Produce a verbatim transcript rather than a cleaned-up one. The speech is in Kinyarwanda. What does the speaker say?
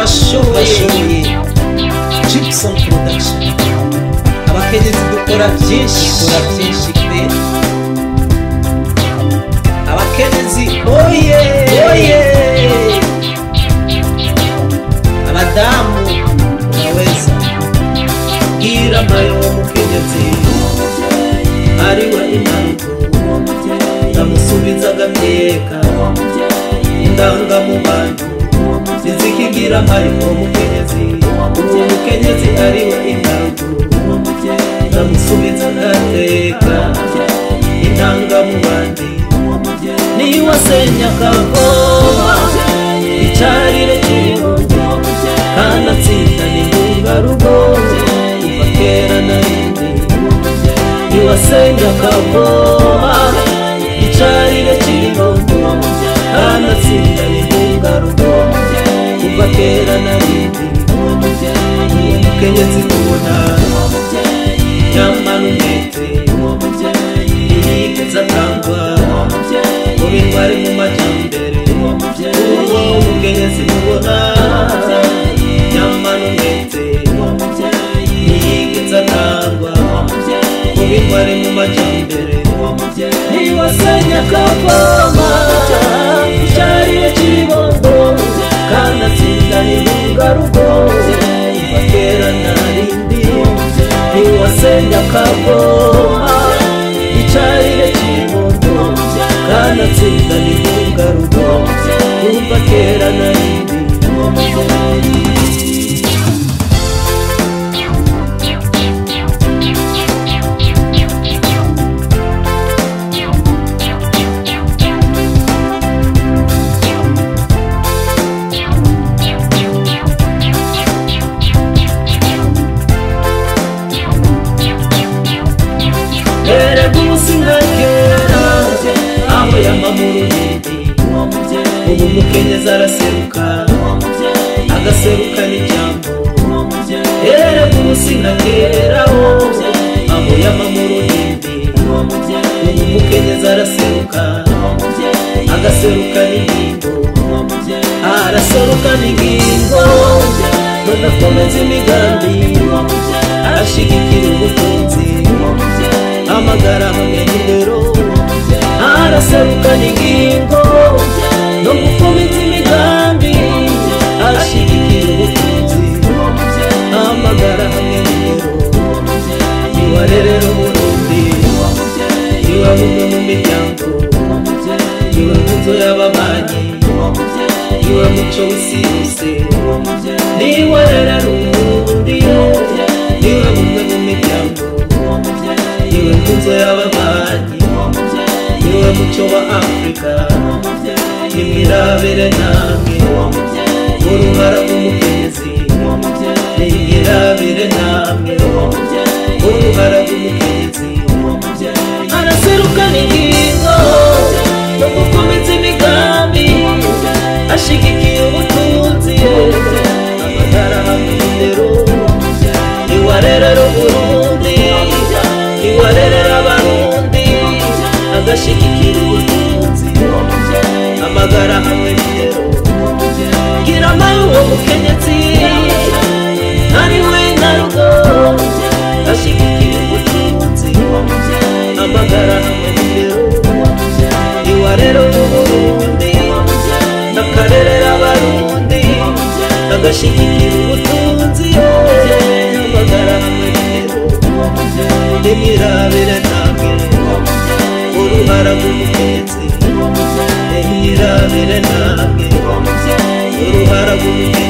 turashoboye Gypsum Production abakenyezi dukora byinshi dukora byinshi pe abakenyezi oye oye abadamu naweza gira mayo mukenyezi ariwe intango ndamusubiza agateka indanga mu bantu zizikigira mayo mukenyezi umukenyezi ariwe intango ndamusubiza agateka indanga mu bandi niwe senya kavoma icarire cy'urugo kandi atsinda n'ingarugo kuva kera na rindi niwe senya kavoma icarire cy'urugo kandi atsinda n'ingarugo kuva kera na rindi umukenyezi tubona nyamara umwete yigeze atangwa mu bintwari mu majyambere uwo umukenyezi mubona nyamara umwete yigeze atangwa mu bintwari mu majyambere niwe senya kavoma icyariye cy'ibondo kandi atsinda n'ingarugo kuva kera na rindi niwe senya kavoma icyariye cy'ibondo kandi atsinda n'ingarugo kuva kera na rindi ubu mukenyezi araseruka agaseruka n'ijambo ere kumusina keraho aho yama mu ruhimbi ubu mukenyezi araseruka agaseruka n'ingingo araseruka n'ingingo bagakomeza imigambi ashigikira ubutunzi amagara hamwe n'indero araseruka n'ingingo no gukomeza imigambi ashigikira ubutunzi amagara hamwe n'indero niwarerera uburundi niwe bumwe mu miryango niwe nkunzo y'ababanyi niwe muco w'isi yose niwarerera uburundi niwe bumwe mu miryango niwe nkunzo y'ababanyi niwe muco wa Afrika nimwirabire namwe uruhara rw'umukenyezi nimwirabire namwe uruhara rw'umukenyezi araseruka n'ingingo no gukomeza imigambi ashigikiye ubutunzi amagara hamwe n'indero niwarerera uburundi niwarerera abarundi agashigikira ubutunzi amagara hamwe n'indero gira mayo uwo mukenyezi ariwe narugo ashigikira ubutunzi amagara hamwe n'indero niwarerera uburundi akarerera abarundi agashigikira ubutunzi amagara hamwe n'indero nimwirabire namwe uruhara rw'umukenyezi nimwirabire namwe uruhara rw'umukenyezi